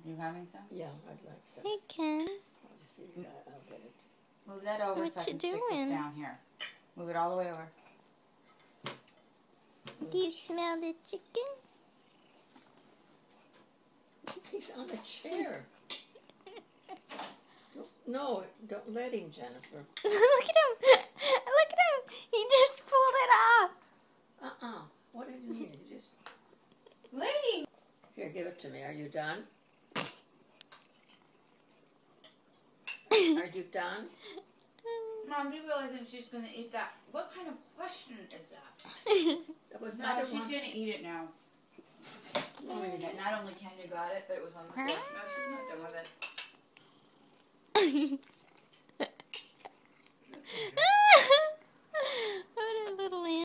You having some? Yeah, I'd like some. Hey, Ken. I'll see that. I'll get it. Move that over What so I you can stick doing? this down here. Move it all the way over. Do you smell the chicken? He's on a chair. No, don't let him, Jennifer. Look at him. Look at him. He just pulled it off. What did you need? You just... Lady! Here, give it to me. Are you done? Are you done? Mom, do you realize that she's going to eat that? What kind of question is that? That was No, she's going to eat it now. Not only Kenya got it, but it was on the floor. No, she's not done with it.